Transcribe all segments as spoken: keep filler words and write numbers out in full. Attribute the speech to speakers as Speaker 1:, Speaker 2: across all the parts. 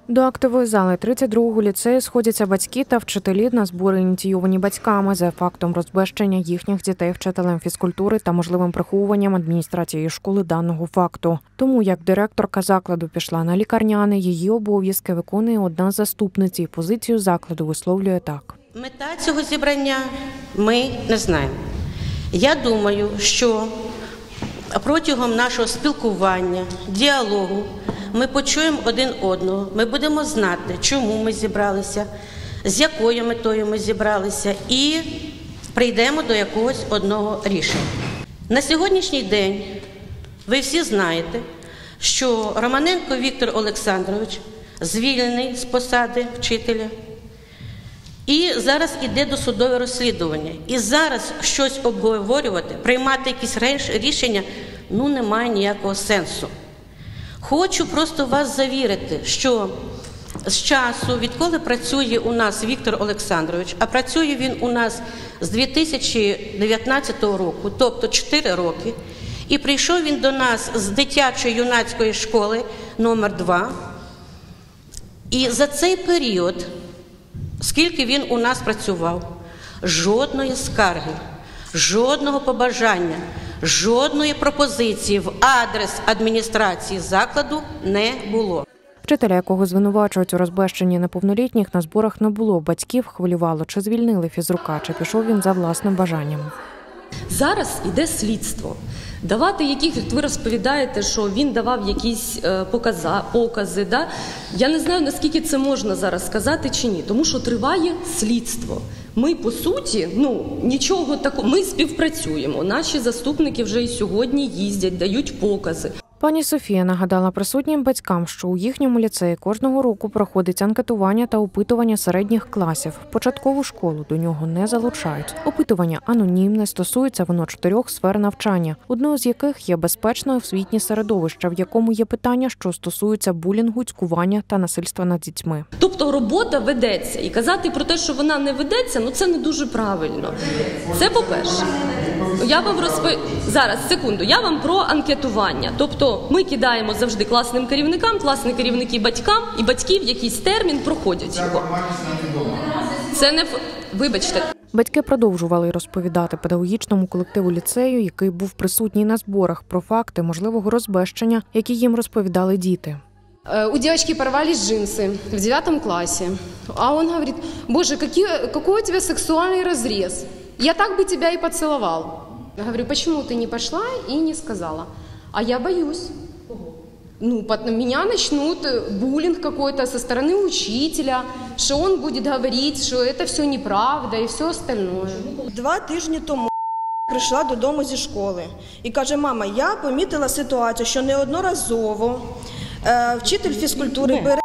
Speaker 1: До актової зали тридцять другого ліцею сходяться батьки та вчителі на збори, ініційовані батьками за фактом розбещення їхніх дітей вчителем фізкультури та можливим приховуванням адміністрації школи даного факту. Тому, як директорка закладу пішла на лікарняний, її обов'язки виконує одна з заступниць і позицію закладу висловлює так.
Speaker 2: Мета цього зібрання ми не знаємо. Я думаю, що протягом нашого спілкування, діалогу, ми почуємо один одного, ми будемо знати, чому ми зібралися, з якою метою ми зібралися і прийдемо до якогось одного рішення. На сьогоднішній день ви всі знаєте, що Романенко Віктор Олександрович звільнений з посади вчителя і зараз іде досудове розслідування. І зараз щось обговорювати, приймати якісь рішення, ну немає ніякого сенсу. Хочу просто вас завірити, що з часу, відколи працює у нас Віктор Олександрович, а працює він у нас з дві тисячі дев'ятнадцятого року, тобто чотири роки, і прийшов він до нас з дитячої юнацької школи номер два. І за цей період, скільки він у нас працював, жодної скарги, жодного побажання, жодної пропозиції в адрес адміністрації закладу не було.
Speaker 1: Вчителя, якого звинувачують у розбещенні неповнолітніх, на зборах не було. Батьків хвилювало, чи звільнили фізрука, чи пішов він за власним бажанням.
Speaker 3: Зараз іде слідство. Давати яких, ви розповідаєте, що він давав якісь покази, покази, да? Я не знаю, наскільки це можна зараз сказати чи ні, тому що триває слідство. Ми, по суті, ну, нічого такого, ми співпрацюємо. Наші заступники вже і сьогодні їздять, дають покази.
Speaker 1: Пані Софія нагадала присутнім батькам, що у їхньому ліцеї кожного року проходить анкетування та опитування середніх класів. Початкову школу до нього не залучають. Опитування анонімне, стосується воно чотирьох сфер навчання, одною з яких є безпечне освітнє середовище, в якому є питання, що стосуються булінгу, цькування та насильства над дітьми.
Speaker 3: Тобто робота ведеться. І казати про те, що вона не ведеться, ну це не дуже правильно. Це по-перше. Я вам розповідаю, зараз, секунду, я вам про анкетування. Тобто ми кидаємо завжди класним керівникам, класні керівники батькам, і батьки в якийсь термін проходять його. Це не... Вибачте.
Speaker 1: Батьки продовжували розповідати педагогічному колективу ліцею, який був присутній на зборах, про факти можливого розбещення, які їм розповідали діти.
Speaker 4: У девочки порвались джинсы в девятом классе, а он говорит: «Боже, какие, какой у тебя сексуальный разрез? Я так бы тебя и поцеловал». Я говорю: «Почему ты не пошла и не сказала?» А я боюсь. Ну, меня начнут буллинг какой-то со стороны учителя, что он будет говорить, что это все неправда и все остальное.
Speaker 5: Два тижні тому прийшла додому зі школи і каже: «Мама, я помітила ситуацію, що неодноразово е, вчитель фізкультури бере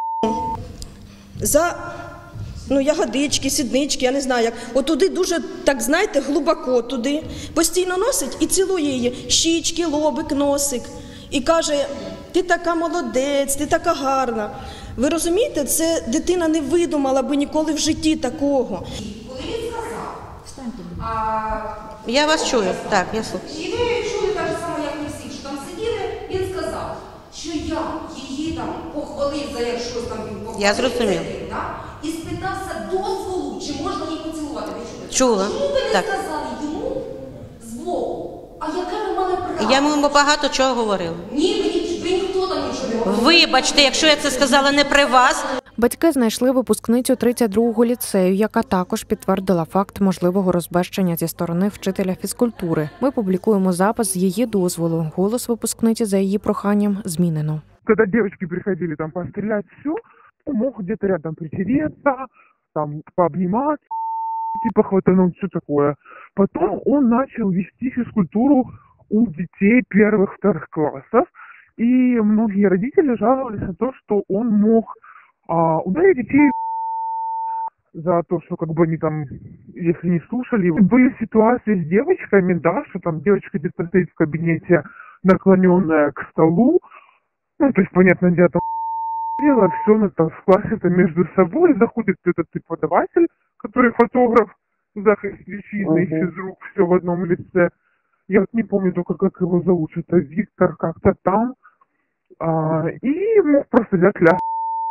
Speaker 5: за ну, ягодички, сіднички, я не знаю як, отуди дуже, так знаєте, глибоко туди, постійно носить і цілує її, щічки, лобик, носик, і каже: ти така молодець, ти така гарна». Ви розумієте, це дитина не видумала би ніколи в житті такого.
Speaker 6: Коли він сказав,
Speaker 2: Я вас чую, так, я слухаю.
Speaker 6: І ви чули так само, як ми всі, що там сиділи, він сказав, що я її там похвалив за як щось там він похвалив.
Speaker 2: Я зрозумів.
Speaker 6: І спитався дозволу, чи можна її поцілувати.
Speaker 2: Чула.
Speaker 6: Чому ви не
Speaker 2: так.
Speaker 6: сказали йому збоку? А яке ви мали право?
Speaker 2: Я йому багато чого говорила.
Speaker 6: Ні, ви, ви ніхто там нічого не говорив.
Speaker 2: Вибачте, якщо я це сказала не при вас.
Speaker 1: Батьки знайшли випускницю тридцять другого ліцею, яка також підтвердила факт можливого розбещення зі сторони вчителя фізкультури. Ми публікуємо запис з її дозволу. Голос випускниці за її проханням змінено.
Speaker 7: Когда девочки приходили там пострелять, все, он мог где-то рядом притереться, там пообнимать, типа хватануть, все такое. Потом он начал вести физкультуру у детей первых-вторых классов, и многие родители жаловались на то, что он мог а, ударить детей за то, что как бы они там, если не слушали. Были ситуации с девочками, да, что там девочка где-то стоит в кабинете, наклоненная к столу, ну, то есть, понятное дело, там дело, все на там в классе это между собой, заходит этот преподаватель, который фотограф, Захар Священный, uh-huh. физрук, все в одном лице. Я вот не помню только, как его зовут, это Виктор как-то там. А, и мог просто взять ляж.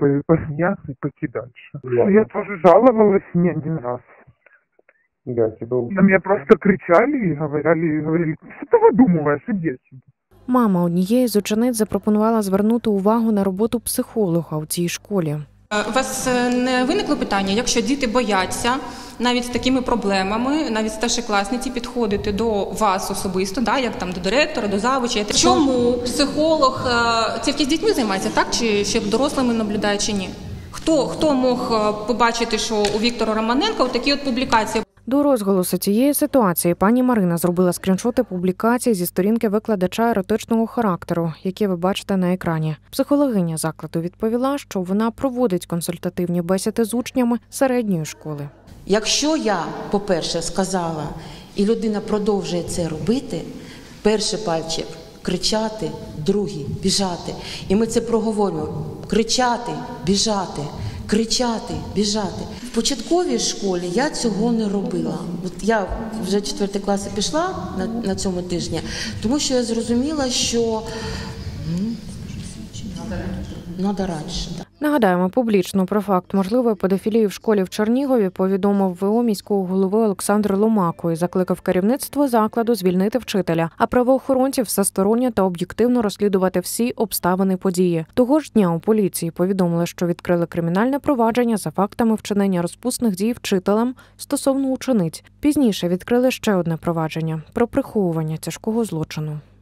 Speaker 7: посмеяться и пойти дальше. Я тоже жаловалась не один раз.
Speaker 8: Да, тебе...
Speaker 7: На меня просто кричали и говорили, говорили, что ты выдумываешь, иди отсюда.
Speaker 1: Мама однієї з учениць запропонувала звернути увагу на роботу психолога у цій школі.
Speaker 9: У вас не виникло питання, якщо діти бояться навіть з такими проблемами, навіть старшокласниці підходити до вас особисто, да, як там до директора, до завуча? Чому психолог тільки з дітьми займається, так? Чи ще дорослими наблюдає, чи ні? Хто, хто мог побачити, що у Віктора Романенка такі от публікації?
Speaker 1: До розголосу цієї ситуації пані Марина зробила скріншоти публікацій зі сторінки викладача еротичного характеру, які ви бачите на екрані. Психологиня закладу відповіла, що вона проводить консультативні бесіди з учнями середньої школи.
Speaker 10: Якщо я, по-перше, сказала, і людина продовжує це робити, перший пальчик – кричати, другий – біжати. І ми це проговорюємо – кричати, біжати. Кричати, біжати. В початковій школі я цього не робила. От я вже четвертий клас пішла на, на цьому тижні, тому що я зрозуміла, що треба раніше.
Speaker 1: Нагадаємо, публічно про факт можливої педофілії в школі в Чернігові повідомив ВО міського голови Олександр Ломако і закликав керівництво закладу звільнити вчителя, а правоохоронців всесторонньо та об'єктивно розслідувати всі обставини події. Того ж дня у поліції повідомили, що відкрили кримінальне провадження за фактами вчинення розпусних дій вчителем стосовно учениць. Пізніше відкрили ще одне провадження – про приховування тяжкого злочину.